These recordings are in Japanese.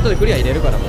後でクリア入れるからもう。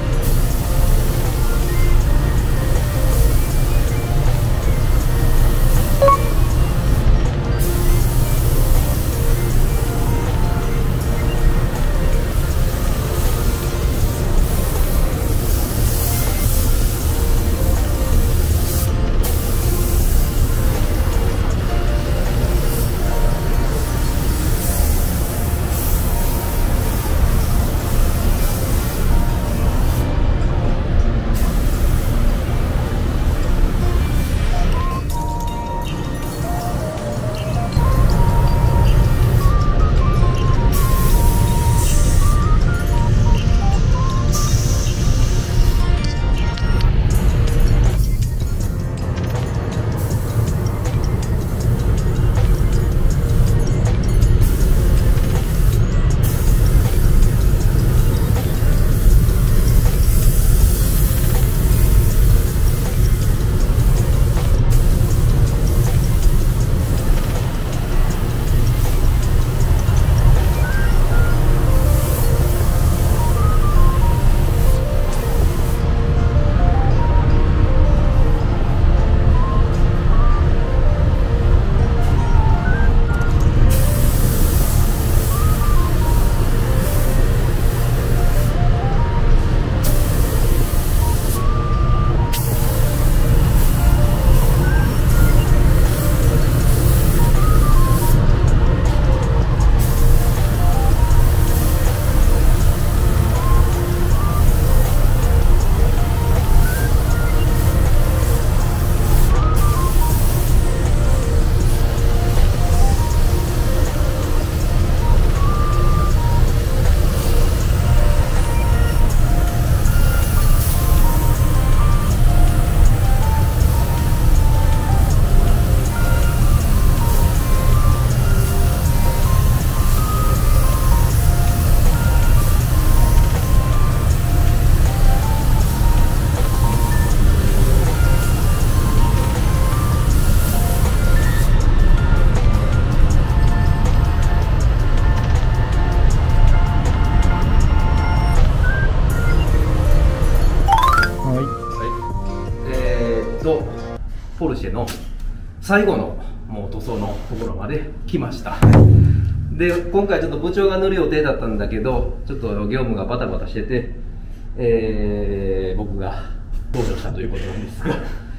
ポルシェの最後のもう塗装のところまで来ました。で今回ちょっと部長が塗る予定だったんだけど、ちょっと業務がバタバタしてて、僕が登場したということなんですが、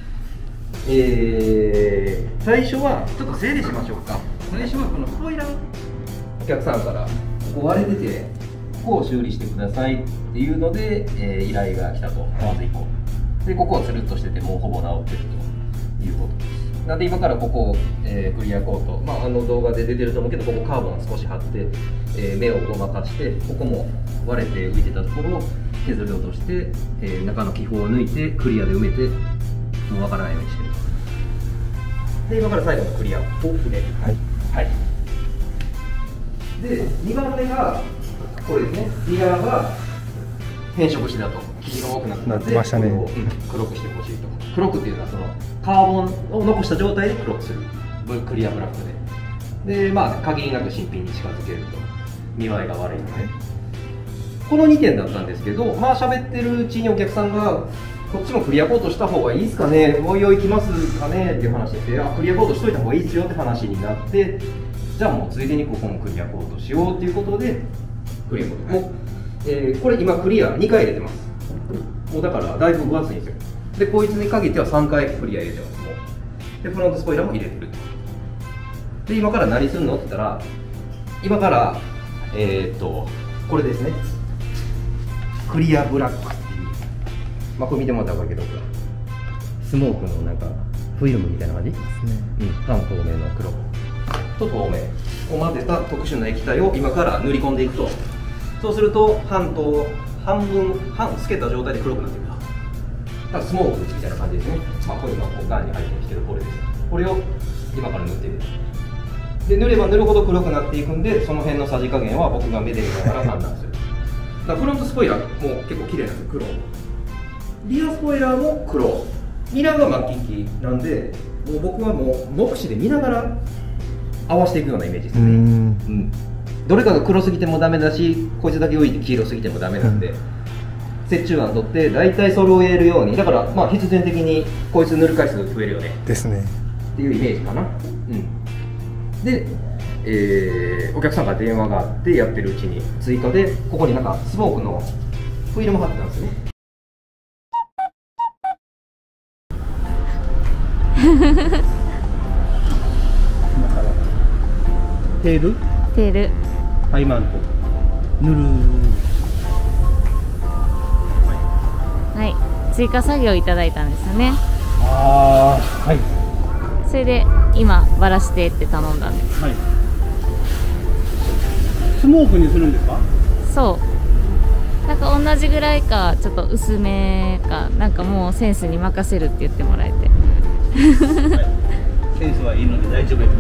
最初はちょっと整理しましょうか。最初はこのスポイラー、お客さんからここ割れててここを修理してくださいっていうので、依頼が来たと。まず1個で、ここはつるっとしててもうほぼ治ってるということです。なんで今からここを、クリアコート、あの動画で出てると思うけど、ここカーボン少し貼って、目をごまかして、ここも割れて浮いてたところを削り落として、中の気泡を抜いてクリアで埋めて、もうわからないようにしてると。で今から最後のクリアを触れる。はい、で2番目がこれですね。リアが変色してたと、黄色くなってましたね。黒くしてほしいと。黒くっていうのはそのカーボンを残した状態で黒くするクリアブラックで、限りなく新品に近づけると見栄えが悪いので、この2点だったんですけど、喋ってるうちにお客さんがこっちもクリアコートした方がいいですかね、おいおいきますかねっていう話で、クリアコートしといた方がいいですよって話になって、じゃあもうついでにここもクリアコートしようっていうことでクリアコートも、これ今クリア2回入れてます。もうだからだいぶ分厚いんですよ。でこいつに限っては3回クリア入れてます。もうでフロントスポイラーも入れてると。で今から何するのって言ったら、今からこれですね、クリアブラックっていう、これ見てもらったら分かるけど、スモークのなんかフィルムみたいな感じですね。半透明の黒と透明を混ぜた特殊な液体を今から塗り込んでいくと、そうすると半透けた状態で黒くなっていくと。なんかスモークみたいな感じですね。これ今こうガンに入ってきてるこれです。これを今から塗っていく。で塗れば塗るほど黒くなっていくんで、その辺のさじ加減は僕が目で見ながら判断する。だからフロントスポイラーも結構綺麗なんですよ、黒。リアスポイラーも黒。ミラーが末期なんで、もう僕はもう目視で見ながら合わせていくようなイメージですね。 どれかが黒すぎてもダメだし、こいつだけ置いて黄色すぎてもダメなんで、折衷案取って大体揃えるように。だからまあ必然的にこいつ塗る回数増えるよねですねっていうイメージかな。で、お客さんから電話があってやってるうちに追加でここになんかスモークのフィルム貼ってたんですよね。 テールハイマント塗る。 はい、追加作業いただいたんですよね。 ああ、はい。 それで今バラしてって頼んだんです。 はい。スモークにするんですか？ そう。なんか同じぐらいかちょっと薄めかなんかもうセンスに任せるって言ってもらえて。はい、 センスはいいので大丈夫です。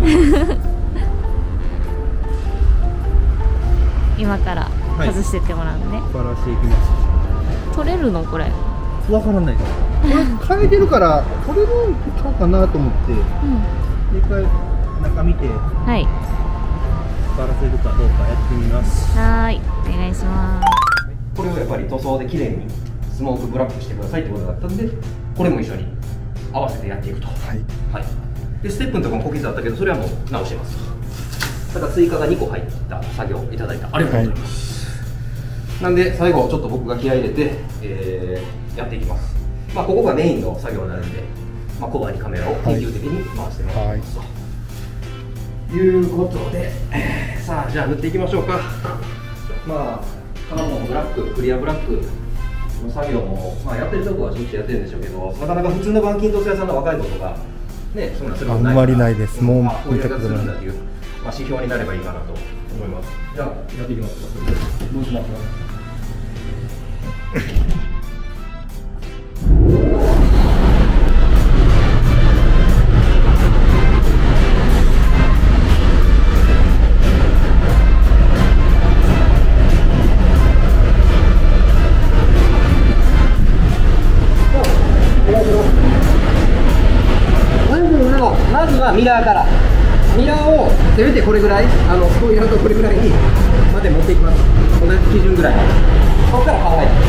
今から外してってもらうのね。 バラしていきます。 取れるのこれ？ わからないです。これ変えてるから取れるんちゃうかなと思って、一回中見て、 はい。 バラせるかどうかやってみます。 はい、お願いします。 これをやっぱり塗装で綺麗にスモークブラックしてくださいってことだったんで、これも一緒に合わせてやっていくと。はい。はい。でステップのところも小傷あったけど、それはもう直してます。だから追加が2個入った作業をいただいた。ありがとうございます。なんで最後ちょっと僕が気合い入れて、やっていきます。まあここがメインの作業になるんで、まあ、コバにカメラを緊急的に回してもらいますと、いうことで、さあじゃあ塗っていきましょうか。まあカーボンブラック、クリアブラックの作業も、まあ、やってるとこはしょっちゅうやってるんでしょうけど、なかなか普通の板金塗装屋さんの若い子とかね、そんなすることないから、あんまりないです。もうこういうやり方するんだっていう、まあ、指標になればいいかなと思います。じゃあやっていきます。どうしますか？まずはミラーから、ミラーをせめてこれぐらい、スポイラーとこれぐらいにまで持っていきます。同じ基準ぐらい。ここから考えて。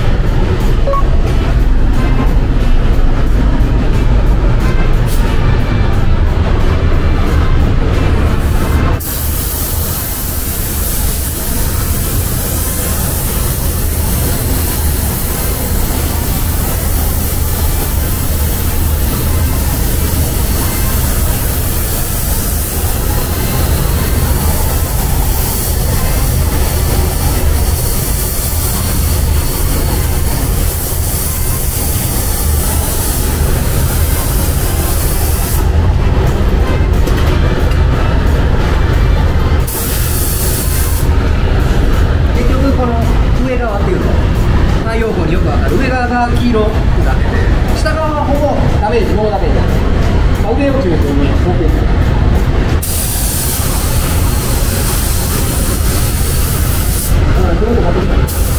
太陽光によく当たる上側が黄色くなってて、下側はほぼダメージ、ノーダメージ、まあ、上を中心に想定する。ぐるっと回ってきた。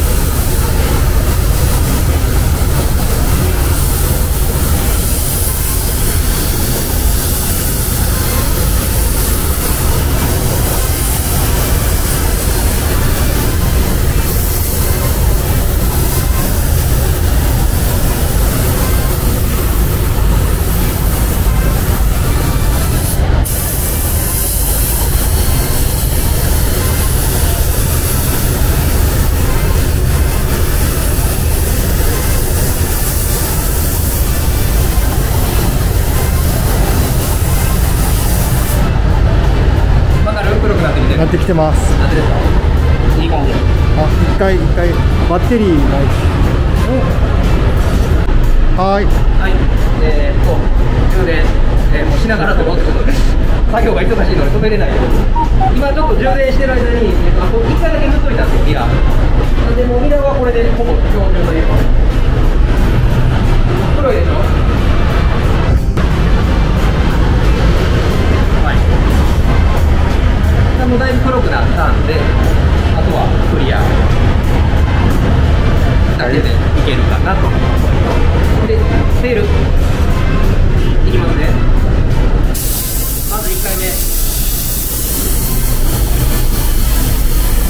なってきてます。 いい感じ。 あ、一回バッテリーない。はい。 はい。充電、もうしながらと思ってことで、作業が忙しいので止めれないように。今ちょっと充電してる間に、1回だけ塗っといたんですよ、ミラー。でもうミラーはこれでほぼ標準というか。黒いでしょ。もうだいぶ黒くなったんで、あとはクリアだけでいけるかなと思います。で、テールいきますね。まず1回目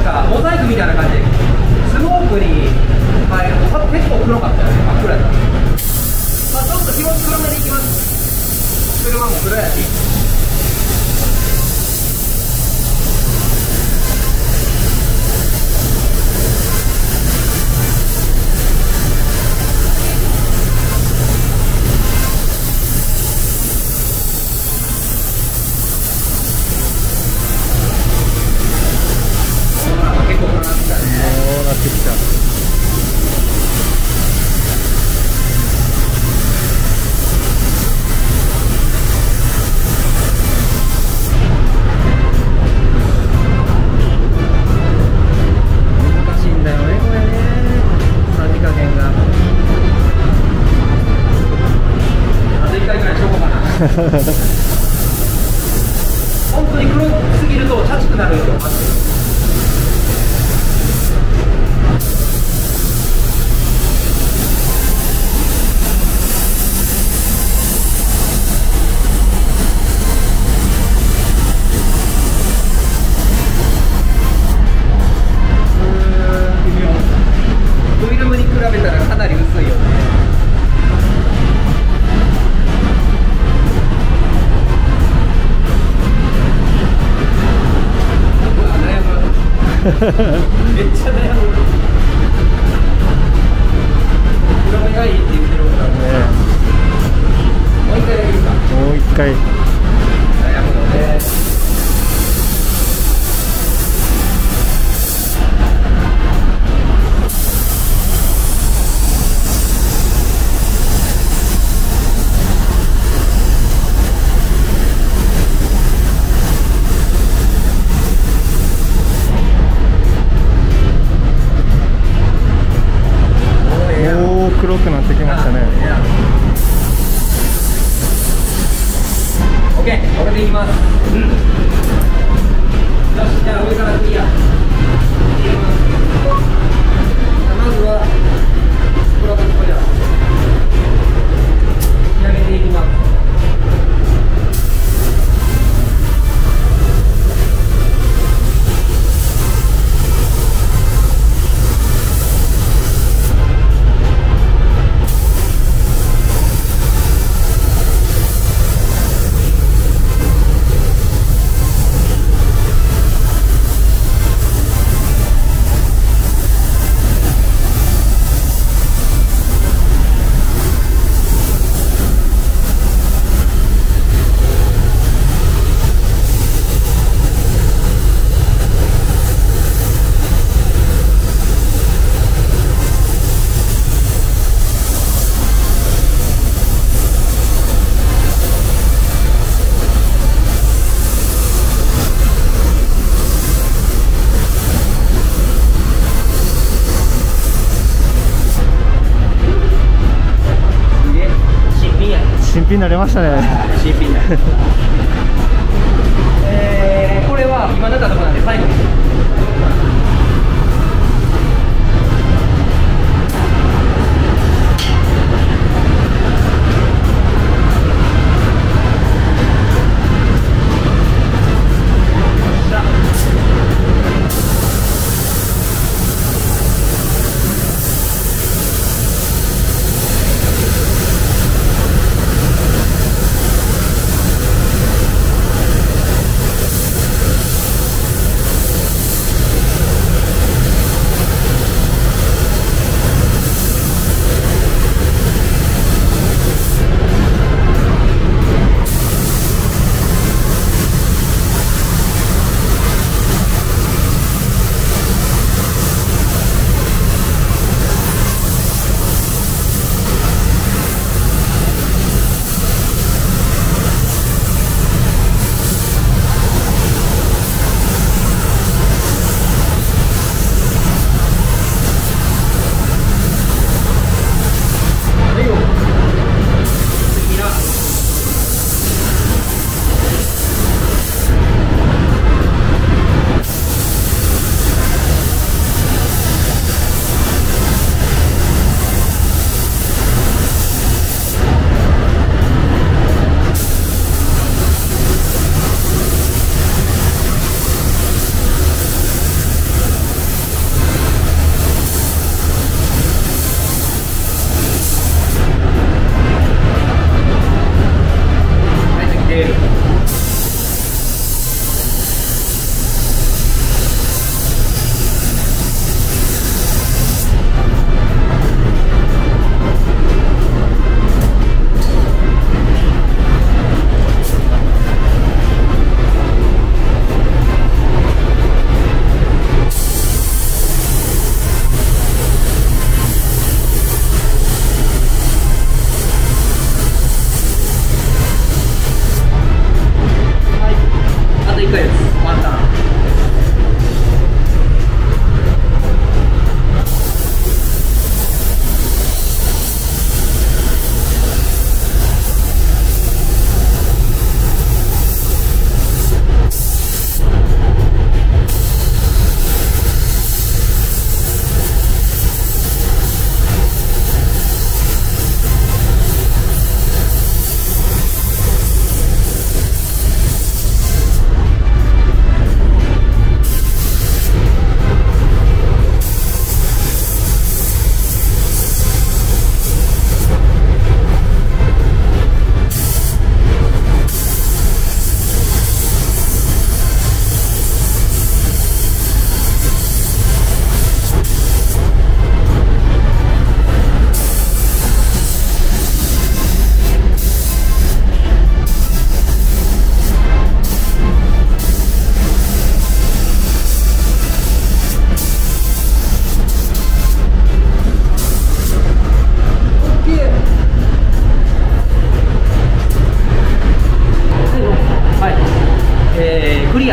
かモザイクみたいな感じでスモークに入ると結構黒かったよね。真っ暗やった。まあちょっと気持ち黒めでいきます。車も黒やし。結構黒なってきたね。 そうなってきた。 難しいんだよね、これね。さじ加減が。あと1回ぐらいしとこうかな。本当に黒すぎるとチャチくなるんですよ、マジで。フィルムに比べたらかなり薄いよね。うわ、悩む。めっちゃ悩む。黒目がいいって言ってるからね。もう一回だけいいか。 もう一回。 悩むのね。 黒くなってきましたね。 オッケー、これでいきます。よし、じゃあ上からクリア。まずはプロトスポイラー仕上げていきます。 新品になりましたね。 新品だ。これは今出たところなんで最後に。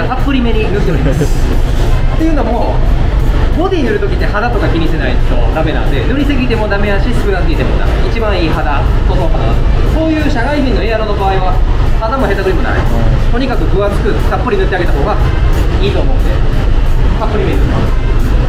はたっぷりめに塗っておりますっていうのもボディ塗るときって肌とか気にしないとダメなんで、塗りすぎてもダメやし少なすぎてもダメ、一番いい肌塗装肌、こういう社外品のエアロの場合は肌も下手くりもない、とにかく分厚くたっぷり塗ってあげた方がいいと思うんで、たっぷりめに塗ってます。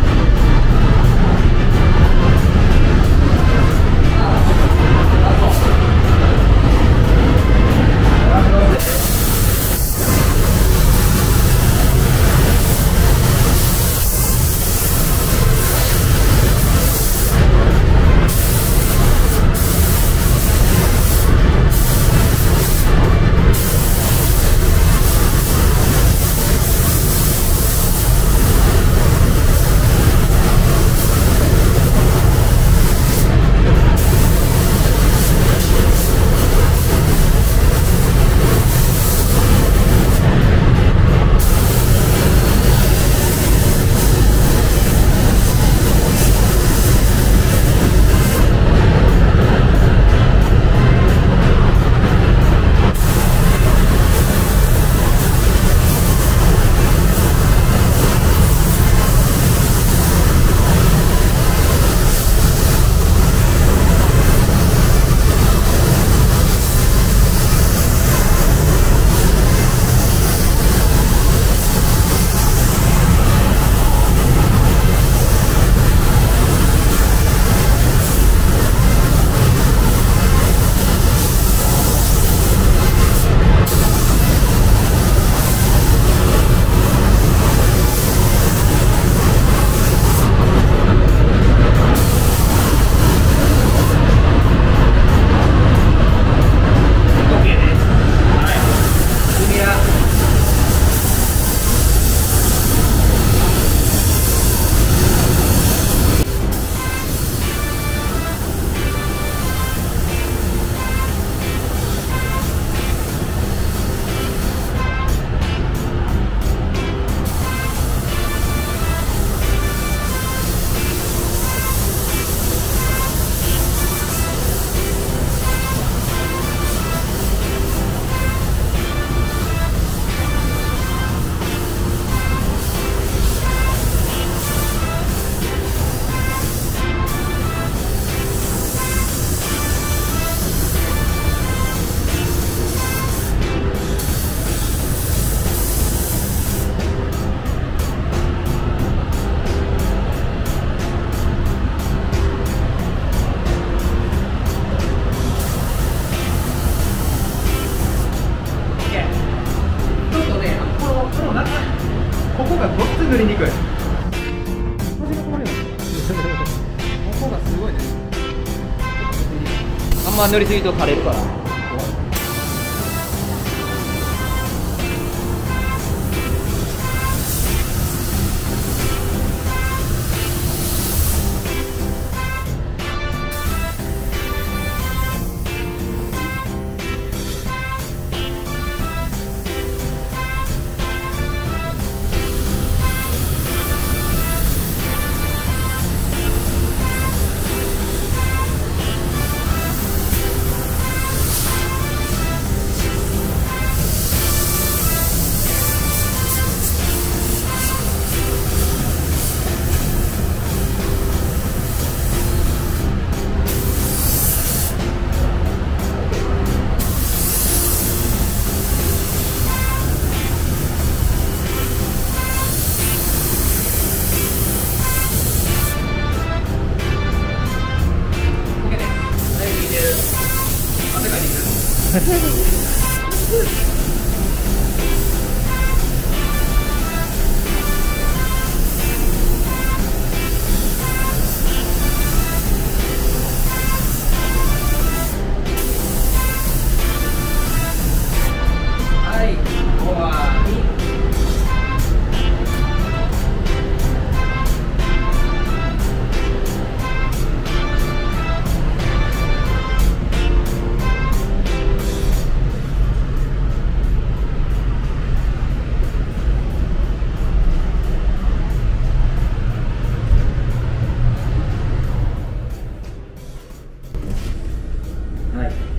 塗りにくい。ここがすごいね。あんま塗りすぎると枯れるから。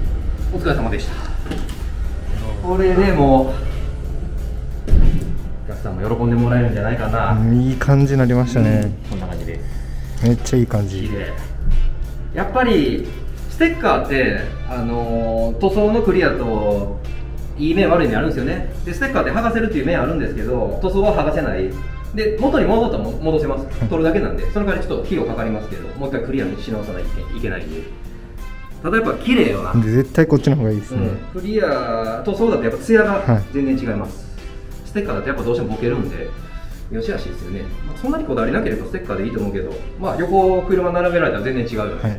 お疲れ様でした。これでもう客さんも喜んでもらえるんじゃないかな。 いい感じになりましたね。 こんな感じです。 めっちゃいい感じ。 綺麗。やっぱりステッカーって塗装のクリアといい面悪い面あるんですよね。でステッカーって剥がせるっていう面あるんですけど、塗装は剥がせない。で元に戻ったら戻せます。取るだけなんで、その代わりちょっと費用かかりますけど、もう一回クリアにし直さないといけないんで。ただやっぱ綺麗よな。 絶対こっちの方がいいですね。 クリア塗装だとやっぱツヤが全然違います。ステッカーだとやっぱどうしてもボケるんで、よしあしですよね。そんなにこだわりなければステッカーでいいと思うけど、まあ横車並べられたら全然違うよね。はい、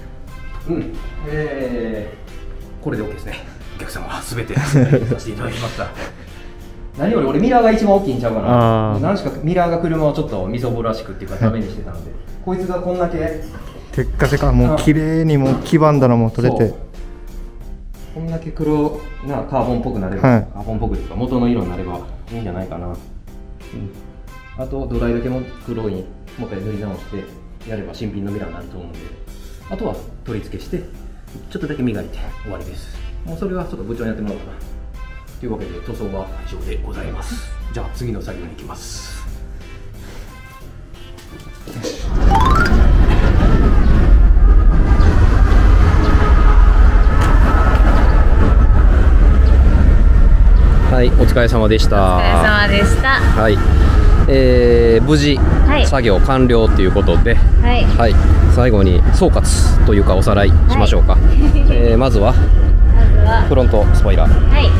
これで OK ですね。お客様は全てさせていただきました。何より俺ミラーが一番大きいんちゃうかな。何しかミラーが車をちょっとみそぼらしくっていうかダメにしてたので、こいつがこんだけテッカテカ、もう綺麗にもう黄ばんだのも取れて、 こんだけ黒なカーボンっぽくなれば、カーボンっぽくというか元の色になればいいんじゃないかな。あと土台だけも黒いもう一回塗り直してやれば新品のミラーになると思うんで、あとは取り付けしてちょっとだけ磨いて終わりです。もうそれはちょっと部長にやってもらおうかなというわけで、塗装は以上でございます。じゃあ次の作業に行きます。はい、お疲れ様でした。 お疲れ様でした。 はい、無事、作業完了ということで、最後に総括というかおさらいしましょうか。まずはフロントスポイラー。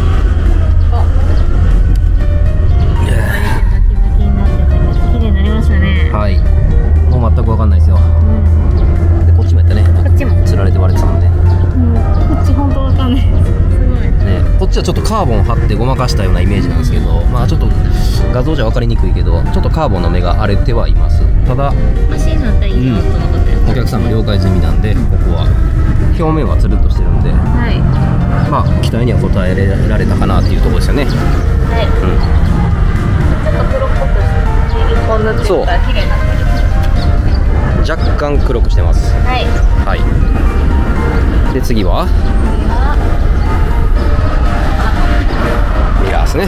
綺麗になりましたね。 はい、もう全く分かんないですよ。でこっちもやったね。こっちもつられて割れてたもんね。 こっち本当分かんない。 こっちはちょっとカーボン貼ってごまかしたようなイメージなんですけど、まあちょっと画像じゃ分かりにくいけど、ちょっとカーボンの目が荒れてはいます。ただマシンになったらいいよとのことです。 お客さんも了解済みなんで、ここは表面はつるっとしてるんで、まあ期待には応えられたかなっていうところですよね。ちょっと黒っぽくして一本塗ってるから綺麗になってる。 若干黒くしてます。で次はミラーですね。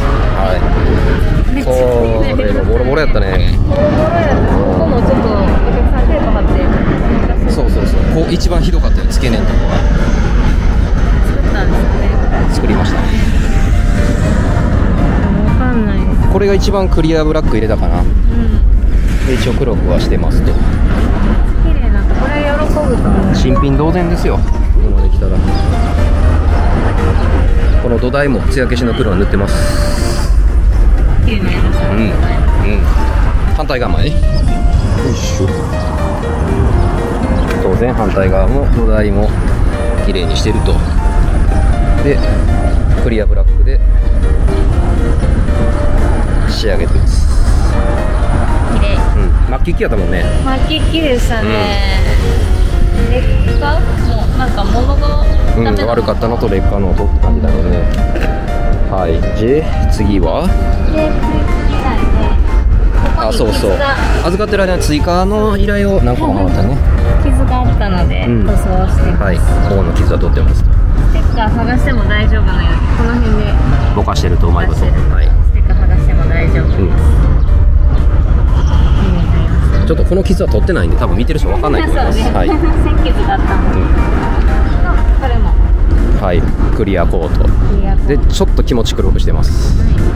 これもボロボロやったね。 ここもちょっとお客さんテープ貼って。 そうこう一番ひどかったよ、付け根のとこは。 作ったんですね。 作りました。 分かんないです。 これが一番クリアブラック入れたかな。で一応黒くはしてますと。 綺麗な、これ喜ぶと思う。 新品同然ですよ、ここまで来たら。この土台も艶消しの黒を塗ってます。 綺麗になりましたね。 反対側までね。よいしょ。当然反対側も土台も綺麗にしてると。でクリアブラックで仕上げてます。 綺麗。 マッキーキやったもんね。 マッキーキでしたね。劣化もなんか物が悪かったのと劣化の音って感じだよね。次はそう預かってる間に追加の依頼を何個ももらったね。 傷があったので塗装してます。 ここの傷は取ってます。 ステッカー剥がしても大丈夫なようにこの辺でぼかしてるとうまいこと。ステッカー剥がしても大丈夫です。 ちょっとこの傷は取ってないんで多分見てる人分かんないと思います。 線傷だったので、これもクリアコートでちょっと気持ち黒くしてます。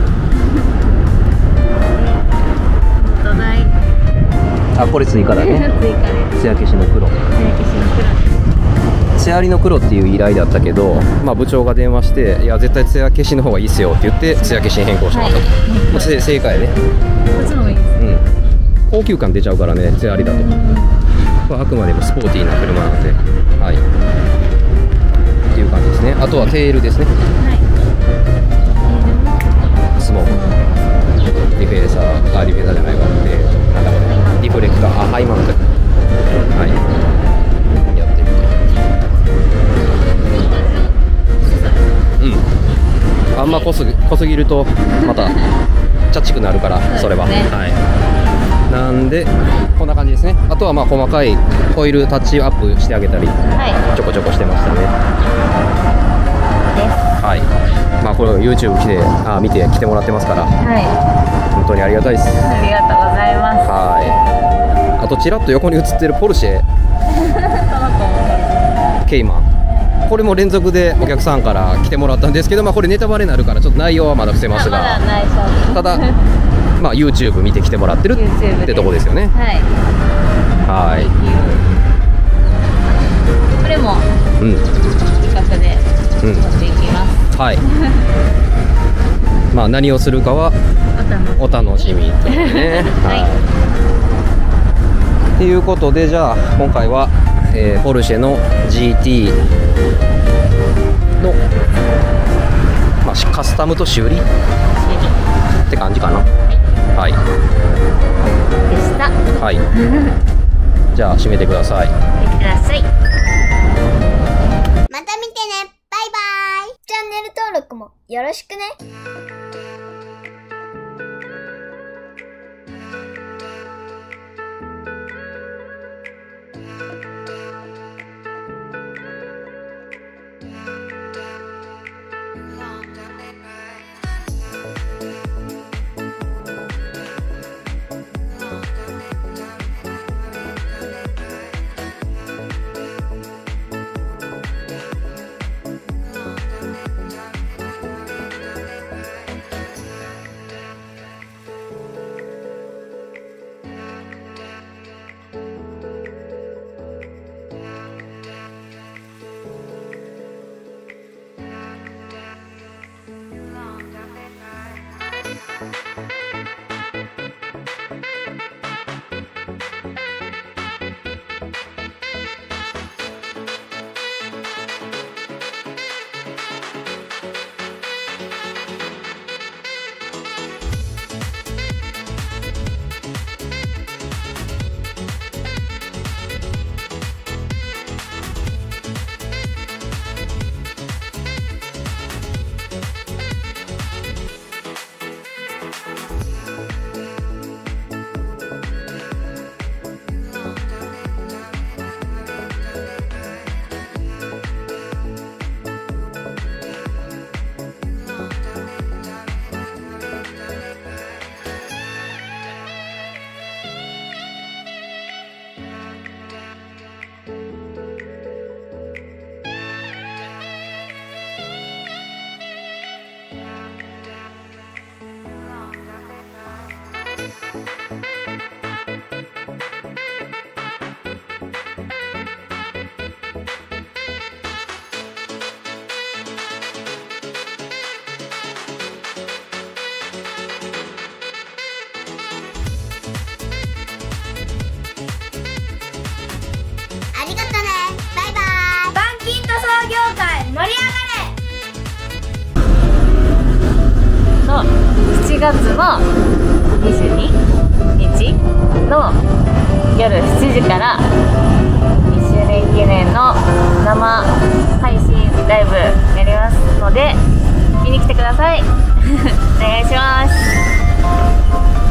土台これ追加だね。艶消しの黒。艶ありの黒っていう依頼だったけど、部長が電話して「いや絶対艶消しの方がいいっすよ」って言って艶消しに変更しましたと。正解ね。 こっちの方がいいです。 高級感出ちゃうからね、艶ありだと。あくまでもスポーティーな車なので、っていう感じですね。あとはテールですね。スモーク、ディフェーサー、ディフェーサーじゃないわ。なんだこれ、リフレクター、ハイマウント。やってると。あんま濃すぎるとまたチャチくなるから、それは。なんでこんな感じですね。あとは細かいホイールタッチアップしてあげたり、ちょこちょこしてましたね。 まあこれ YouTube 見て来てもらってますから、 はい、 本当にありがたいです。 ありがとうございます。 はい。あとちらっと横に映ってるポルシェケイマン、これも連続でお客さんから来てもらったんですけど、まあこれネタバレになるからちょっと内容はまだ伏せますが、ただまあ YouTube 見て来てもらってるってとこですよね。はい。 これも企画で持っていきます。 はい。まあ何をするかはお楽しみとね。はい。ということで、じゃあ今回は、ポルシェの GT の、まあ、カスタムと修理って感じかな。はい。 でした。 はい。じゃあ締めてください。 いってらっしゃい。 また見てね。バイバイ。チャンネル登録もよろしくね。 7月の22日の夜7時から1周年記念の生配信ライブやりますので見に来てください。お願いします。